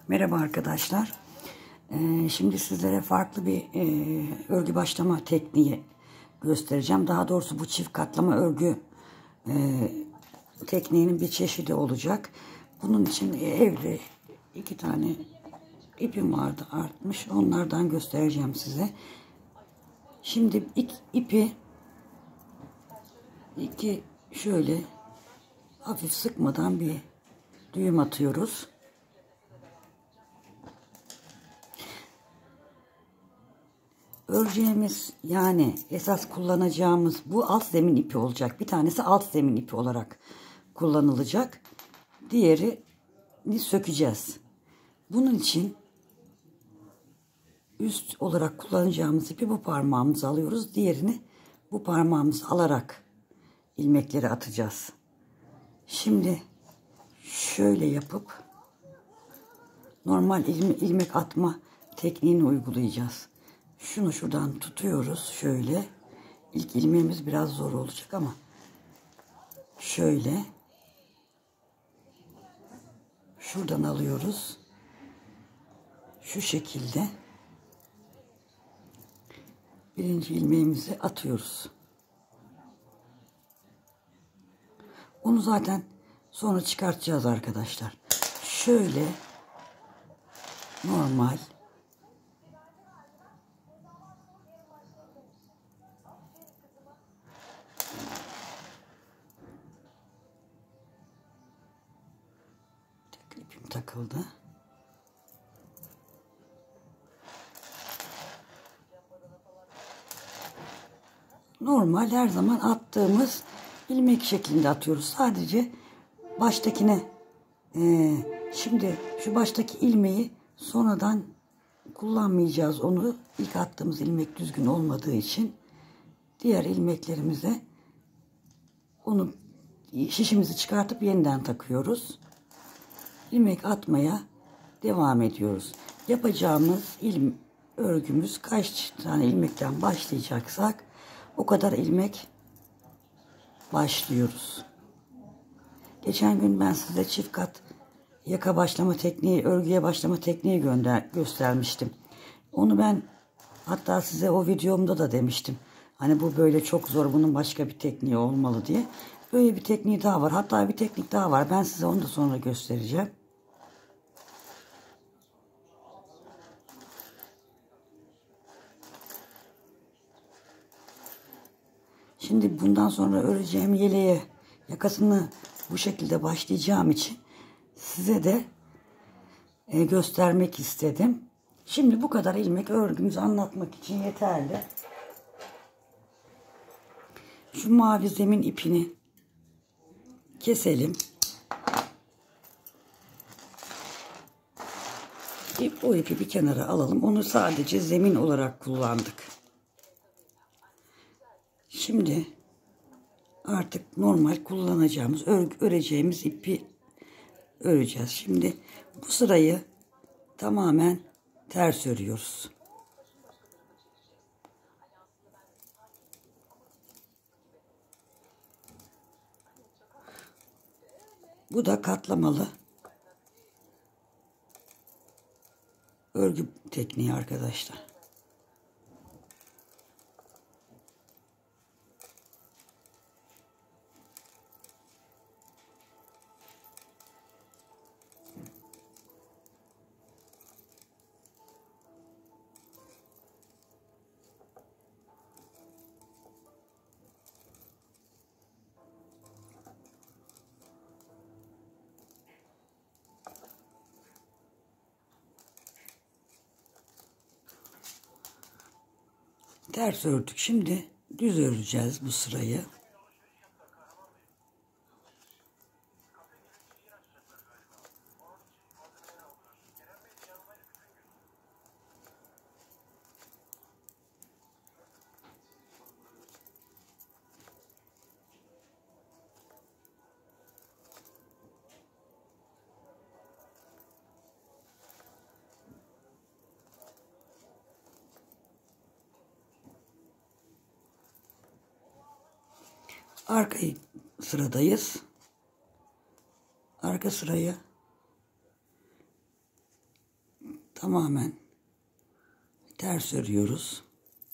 Merhaba arkadaşlar. Şimdi sizlere farklı bir örgü başlama tekniği göstereceğim. Daha doğrusu bu çift katlama örgü tekniğinin bir çeşidi olacak. Bunun için evde 2 tane ipim vardı, artmış. Onlardan göstereceğim size. Şimdi ipi şöyle hafif sıkmadan bir düğüm atıyoruz. Öreceğimiz, yani esas kullanacağımız bu alt zemin ipi olacak. Bir tanesi alt zemin ipi olarak kullanılacak. Diğerini sökeceğiz. Bunun için üst olarak kullanacağımız ipi bu parmağımıza alıyoruz. Diğerini bu parmağımıza alarak ilmekleri atacağız. Şimdi şöyle yapıp normal ilmek atma tekniğini uygulayacağız. Şunu şuradan tutuyoruz şöyle. İlk ilmeğimiz biraz zor olacak ama şöyle şuradan alıyoruz. Şu şekilde birinci ilmeğimizi atıyoruz. Onu zaten sonra çıkartacağız arkadaşlar. Şöyle normal ipim takıldı. Normal her zaman attığımız ilmek şeklinde atıyoruz. Sadece baştakine şimdi şu baştaki ilmeği sonradan kullanmayacağız. Onu ilk attığımız ilmek düzgün olmadığı için diğer ilmeklerimize onu şişimizi çıkartıp yeniden takıyoruz. İlmek atmaya devam ediyoruz. Yapacağımız örgümüz kaç tane ilmekten başlayacaksak o kadar ilmek başlıyoruz. Geçen gün ben size çift kat yaka başlama tekniği, örgüye başlama tekniği göstermiştim. Onu ben hatta size o videomda da demiştim. Hani bu böyle çok zor, bunun başka bir tekniği olmalı diye. Böyle bir tekniği daha var. Hatta bir teknik daha var. Ben size onu da sonra göstereceğim. Şimdi bundan sonra öreceğim yeleğe yakasını bu şekilde başlayacağım için size de göstermek istedim. Şimdi bu kadar ilmek örgümüzü anlatmak için yeterli. Şu mavi zemin ipini keselim. O ipi bir kenara alalım. Onu sadece zemin olarak kullandık. Şimdi artık normal kullanacağımız, öreceğimiz ipi öreceğiz. Şimdi bu sırayı tamamen ters örüyoruz. Bu da katlamalı örgü tekniği arkadaşlar. Ters ördük. Şimdi düz öreceğiz bu sırayı. Arka sıradayız. Arka sıraya tamamen ters örüyoruz.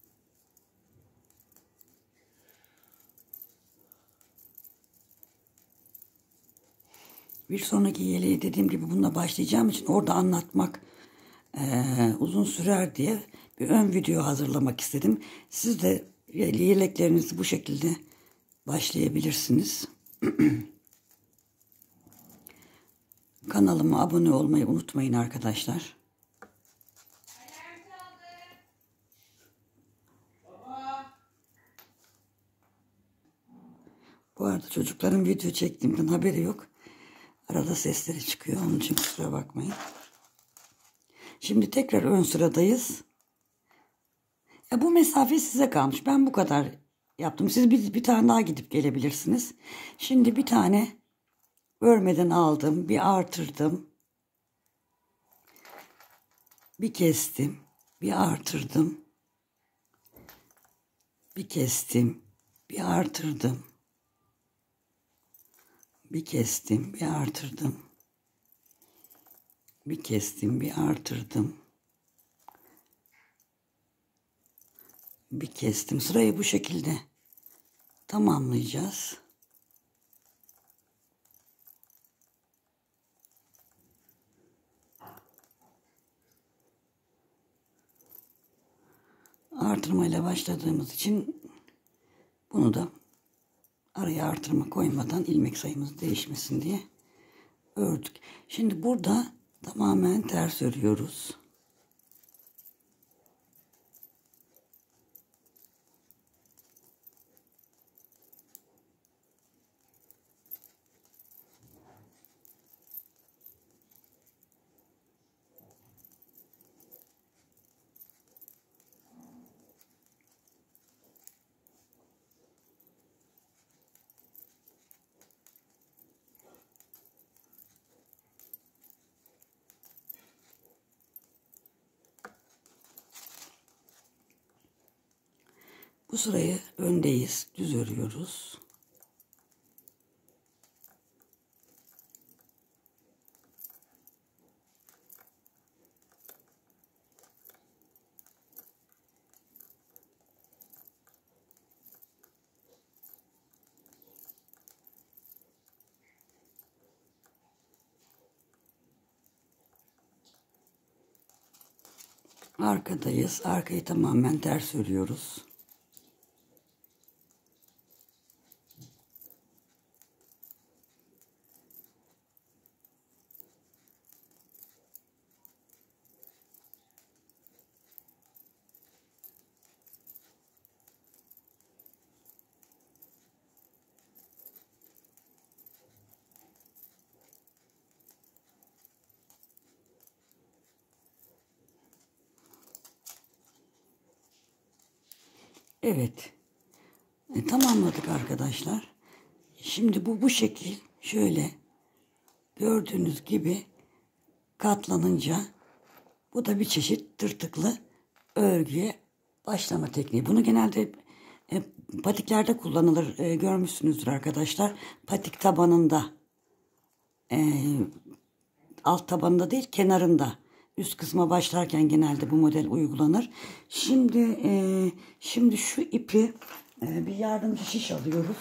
Bir sonraki yeleği dediğim gibi bununla başlayacağım için orada anlatmak uzun sürer diye bir ön video hazırlamak istedim. Siz de yeleklerinizi bu şekilde başlayabilirsiniz. Kanalıma abone olmayı unutmayın arkadaşlar. Bu arada çocukların video çektiğimden haberi yok. Arada sesleri çıkıyor. Onun için kusura bakmayın. Şimdi tekrar ön sıradayız. Bu mesafe size kalmış. Ben bu kadar yaptım. Siz bir tane daha gidip gelebilirsiniz. Şimdi bir tane örmeden aldım. Bir artırdım. Bir kestim. Bir artırdım. Bir kestim. Bir artırdım. Bir kestim. Bir artırdım. Bir kestim. Bir artırdım. Bir kestim. Sırayı bu şekilde tamamlayacağız. Artırmayla başladığımız için bunu da araya artırma koymadan ilmek sayımız değişmesin diye ördük. Şimdi burada tamamen ters örüyoruz. Bu sırayı öndeyiz. Düz örüyoruz. Arkadayız. Arkayı tamamen ters örüyoruz. Evet. Tamamladık arkadaşlar. Şimdi bu şekil şöyle gördüğünüz gibi katlanınca bu da bir çeşit tırtıklı örgüye başlama tekniği. Bunu genelde patiklerde kullanılır. Görmüşsünüzdür arkadaşlar. Patik tabanında alt tabanında değil kenarında. Üst kısma başlarken genelde bu model uygulanır. Şimdi şu ipi bir yardımcı şiş alıyoruz.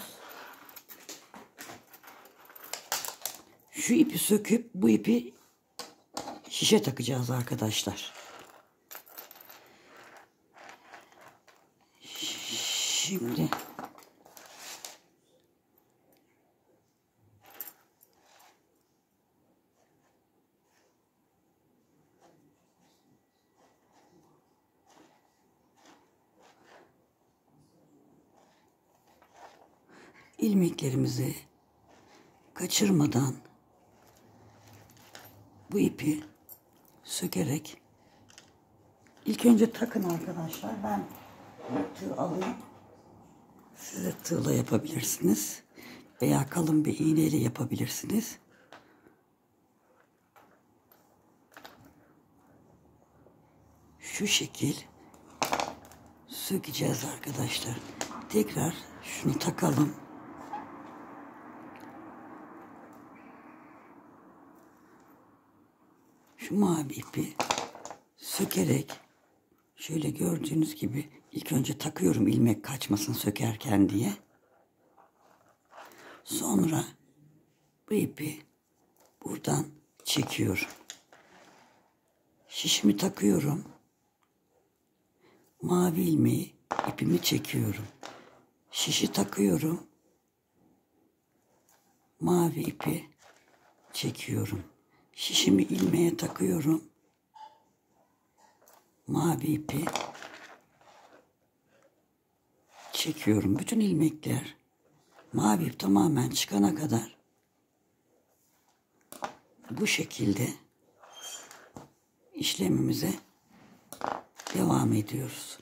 Şu ipi söküp bu ipi şişe takacağız arkadaşlar. Şimdi ilmeklerimizi kaçırmadan bu ipi sökerek ilk önce takın arkadaşlar. Ben tığ alayım. Siz de tığla yapabilirsiniz. Veya kalın bir iğneyle yapabilirsiniz. Şu şekil sökeceğiz arkadaşlar. Tekrar şunu takalım. Şu mavi ipi sökerek şöyle gördüğünüz gibi ilk önce takıyorum ilmek kaçmasın sökerken diye. Sonra bu ipi buradan çekiyorum. Şişimi takıyorum. Mavi ilmeği ipimi çekiyorum. Şişi takıyorum. Mavi ipi çekiyorum. Şişimi ilmeğe takıyorum. Mavi ipi çekiyorum. Bütün ilmekler mavi ip tamamen çıkana kadar bu şekilde işlemimize devam ediyoruz.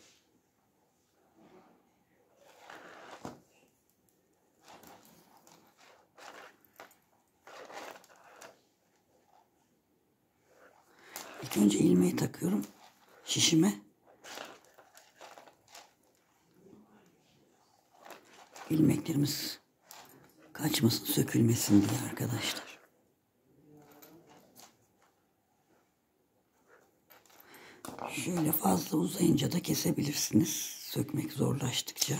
İlk önce ilmeği takıyorum şişime. İlmeklerimiz kaçmasın, sökülmesin diye arkadaşlar. Şöyle fazla uzayınca da kesebilirsiniz. Sökmek zorlaştıkça.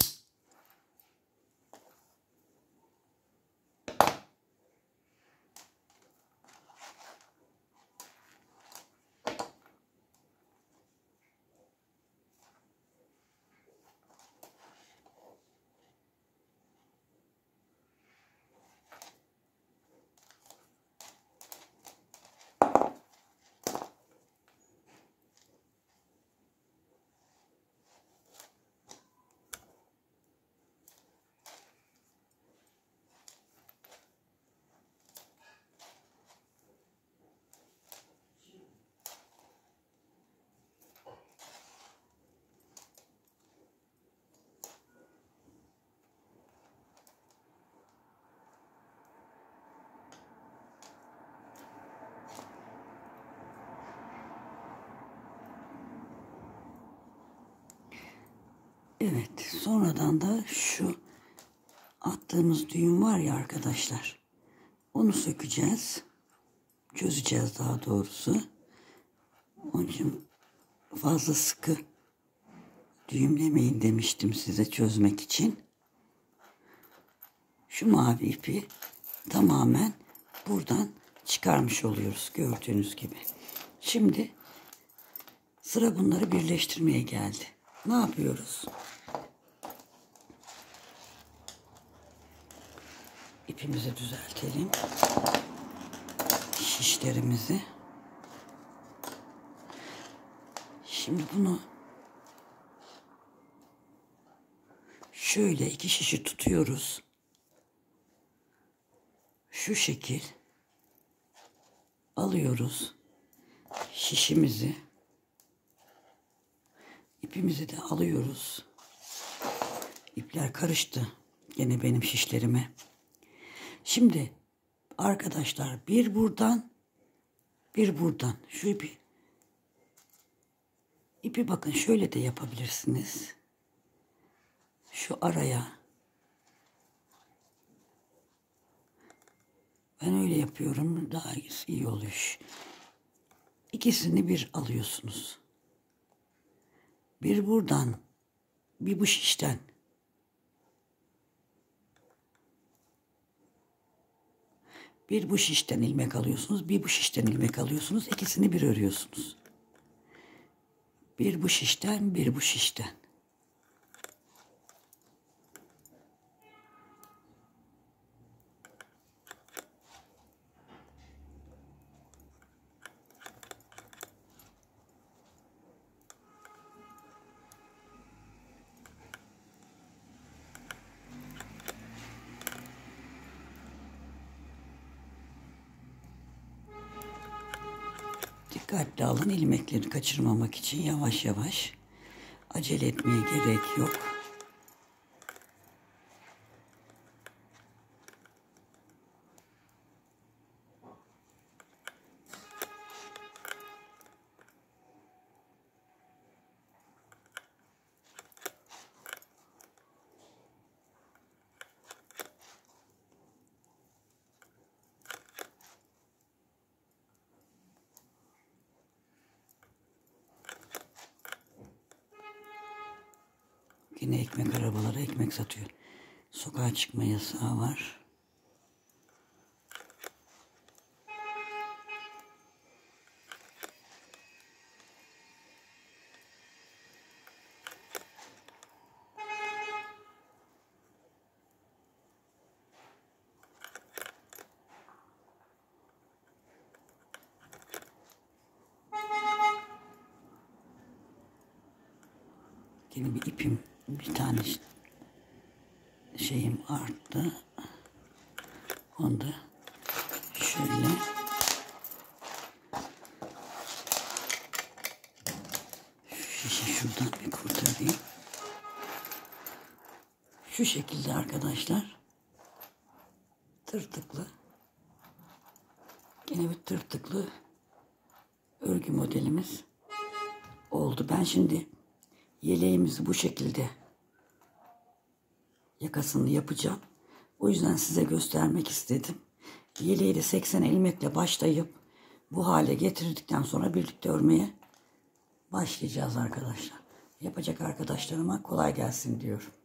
Evet, sonradan da şu attığımız düğüm var ya arkadaşlar. Onu sökeceğiz. Çözeceğiz daha doğrusu. Onun için fazla sıkı düğümlemeyin demiştim size çözmek için. Şu mavi ipi tamamen buradan çıkarmış oluyoruz gördüğünüz gibi. Şimdi sıra bunları birleştirmeye geldi. Ne yapıyoruz? İpimizi düzeltelim. Şişlerimizi. Şimdi bunu şöyle iki şişi tutuyoruz. Şu şekil alıyoruz. Şişimizi, ipimizi de alıyoruz. İpler karıştı gene benim şişlerime. Şimdi arkadaşlar bir buradan bir buradan şu ipi bakın şöyle de yapabilirsiniz. Şu araya ben öyle yapıyorum, daha iyi oluyor. İkisini bir alıyorsunuz. Bir buradan, bir bu şişten. Bir bu şişten ilmek alıyorsunuz, bir bu şişten ilmek alıyorsunuz. İkisini bir örüyorsunuz. Bir bu şişten, bir bu şişten. Dikkatli alın ilmekleri kaçırmamak için yavaş yavaş. Acele etmeye gerek yok. Yine ekmek arabaları ekmek satıyor. Sokağa çıkma yasağı var. Yine bir ipim, bir tane şeyim arttı. Onu da şöyle şu şişi şuradan bir kurtarayım. Şu şekilde arkadaşlar. Tırtıklı. Yine bir tırtıklı örgü modelimiz oldu. Ben şimdi yeleğimizi bu şekilde yakasını yapacağım. O yüzden size göstermek istedim. Yeleği de 80 ilmekle başlayıp bu hale getirdikten sonra birlikte örmeye başlayacağız arkadaşlar. Yapacak arkadaşlarıma kolay gelsin diyorum.